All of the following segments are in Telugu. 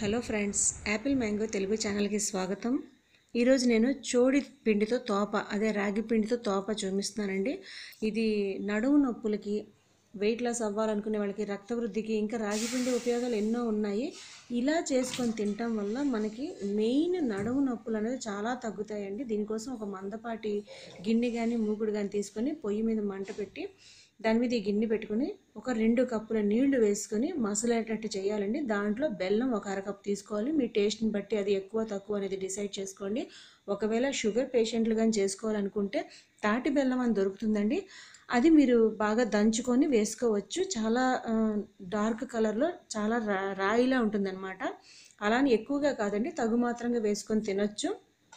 Hello friends, apple mango Telugu ఛానల్కి స్వాగతం. ఈరోజు నేను చోడి పిండితో తోప, అదే రాగి పిండితో తోప చూపిస్తున్నానండి. ఇది నడుము నొప్పులకి, వెయిట్ లాస్ అవ్వాలనుకునే వాళ్ళకి, రక్త వృద్ధికి, ఇంకా రాగి పిండి ఉపయోగాలు ఎన్నో ఉన్నాయి. ఇలా చేసుకొని తినటం వల్ల మనకి మెయిన్ నడుము నొప్పులు అనేది చాలా తగ్గుతాయండి. దీనికోసం ఒక మందపాటి గిన్నె కానీ మూకుడు కానీ తీసుకొని పొయ్యి మీద మంట పెట్టి దాని మీద ఈ గిన్నె పెట్టుకుని ఒక 2 కప్పుల నీళ్లు వేసుకొని మసలేటట్టు చేయాలండి. దాంట్లో బెల్లం ఒక అరకప్పు తీసుకోవాలి. మీ టేస్ట్ని బట్టి అది ఎక్కువ తక్కువ అనేది డిసైడ్ చేసుకోండి. ఒకవేళ షుగర్ పేషెంట్లు కానీ చేసుకోవాలనుకుంటే తాటి బెల్లం అని దొరుకుతుందండి, అది మీరు బాగా దంచుకొని వేసుకోవచ్చు. చాలా డార్క్ కలర్లో చాలా రాయిలా ఉంటుందన్నమాట. అలానే ఎక్కువగా కాదండి, తగు మాత్రంగా వేసుకొని తినొచ్చు.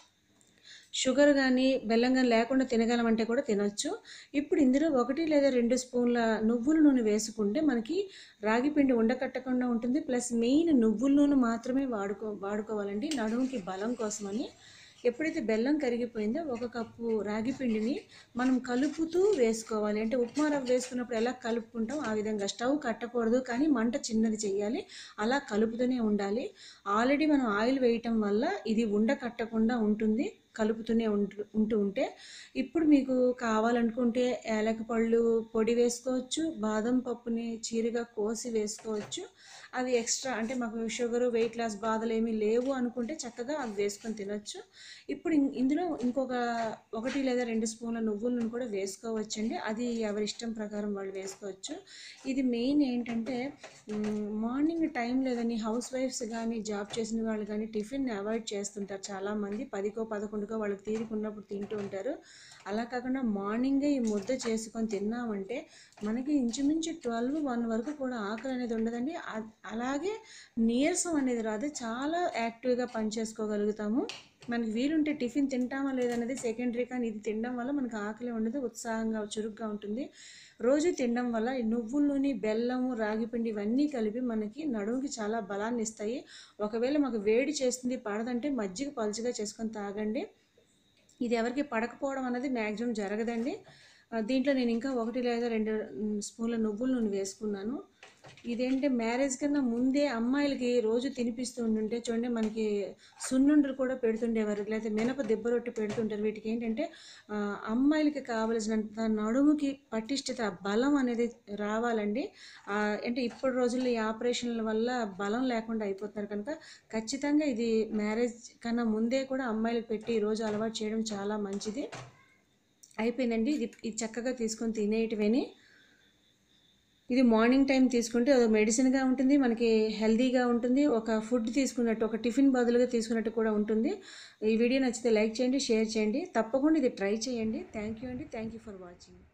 షుగర్ కానీ బెల్లం కానీ లేకుండా తినగలమంటే కూడా తినొచ్చు. ఇప్పుడు ఇందులో 1 లేదా 2 స్పూన్ల నువ్వుల నూనె వేసుకుంటే మనకి రాగి పిండి ఉండకట్టకుండా ఉంటుంది. ప్లస్ మెయిన్ నువ్వుల నూనె మాత్రమే వాడుకోవాలండి నడుముకి బలం కోసమని. ఎప్పుడైతే బెల్లం కరిగిపోయిందో 1 కప్పు రాగి పిండిని మనం కలుపుతూ వేసుకోవాలి. అంటే ఉప్మా రవ్వ వేసుకున్నప్పుడు ఎలా కలుపుకుంటాం ఆ విధంగా. స్టవ్ కట్టకూడదు, కానీ మంట చిన్నది చేయాలి. అలా కలుపుతూనే ఉండాలి. ఆల్రెడీ మనం ఆయిల్ వేయటం వల్ల ఇది ఉండకట్టకుండా ఉంటుంది, కలుపుతూనే ఉంటే. ఇప్పుడు మీకు కావాలనుకుంటే ఏలకపళ్ళు పొడి వేసుకోవచ్చు, బాదం పప్పుని చీరగా కోసి వేసుకోవచ్చు. అవి ఎక్స్ట్రా, అంటే మాకు షుగరు వెయిట్ లాస్ బాధలు ఏమీ లేవు అనుకుంటే చక్కగా అవి వేసుకొని తినొచ్చు. ఇప్పుడు ఇందులో ఇంకొక 1 లేదా 2 స్పూన్ల నువ్వులను కూడా వేసుకోవచ్చండి. అది ఎవరి ఇష్టం ప్రకారం వాళ్ళు వేసుకోవచ్చు. ఇది మెయిన్ ఏంటంటే మార్నింగ్ టైం లేదని హౌస్ వైఫ్స్ కానీ జాబ్ చేసిన వాళ్ళు కానీ టిఫిన్ని అవాయిడ్ చేస్తుంటారు చాలామంది. 10కో 11కో వాళ్ళకి తీరికున్నప్పుడు తింటూ ఉంటారు. అలా కాకుండా మార్నింగే ఈ ముద్ద చేసుకొని తిన్నామంటే మనకి ఇంచుమించు 12-1 వరకు కూడా ఆకలి అనేది ఉండదండి. అలాగే నీరసం అనేది రాదు, చాలా యాక్టివ్గా పనిచేసుకోగలుగుతాము. మనకి వీలుంటే టిఫిన్ తింటామా లేదనేది సెకండరీ, కానీ ఇది తినడం వల్ల మనకు ఆకలి ఉండదు, ఉత్సాహంగా చురుగ్గా ఉంటుంది. రోజు తినడం వల్ల ఈ నువ్వుల నూనె, బెల్లము, రాగిపిండి ఇవన్నీ కలిపి మనకి నడుముకి చాలా బలాన్ని ఇస్తాయి. ఒకవేళ మాకు వేడి చేస్తుంది పడదంటే మజ్జిగ పలుచగా చేసుకొని తాగండి. ఇది ఎవరికి పడకపోవడం అనేది మ్యాక్సిమం జరగదండి. దీంట్లో నేను ఇంకా 1 లేదా 2 స్పూన్ల నువ్వుల నూనె వేసుకున్నాను. ఇదేంటి, మ్యారేజ్ కన్నా ముందే అమ్మాయిలకి రోజు తినిపిస్తూ ఉంటుంటే చూడండి, మనకి సున్నుండలు కూడా పెడుతుండేవారు, లేకపోతే మినప దిబ్బరొట్టి పెడుతుంటారు. వీటికి ఏంటంటే అమ్మాయిలకి కావలసినంత నడుముకి పటిష్టత, బలం అనేది రావాలండి. అంటే ఇప్పుడు రోజుల్లో ఈ ఆపరేషన్ల వల్ల బలం లేకుండా అయిపోతున్నారు కనుక ఖచ్చితంగా ఇది మ్యారేజ్ కన్నా ముందే కూడా అమ్మాయిలకు పెట్టి రోజు అలవాటు చేయడం చాలా మంచిది. అయిపోయిందండి. ఇది చక్కగా తీసుకొని తినేటివేని. ఇది మార్నింగ్ టైం తీసుకుంటే అది మెడిసిన్గా ఉంటుంది, మనకి హెల్తీగా ఉంటుంది, ఒక ఫుడ్ తీసుకున్నట్టు, ఒక టిఫిన్ బదులుగా తీసుకున్నట్టు కూడా ఉంటుంది. ఈ వీడియో నచ్చితే లైక్ చేయండి, షేర్ చేయండి, తప్పకుండా ఇది ట్రై చేయండి. థ్యాంక్ యూ అండి. Thank you for watching.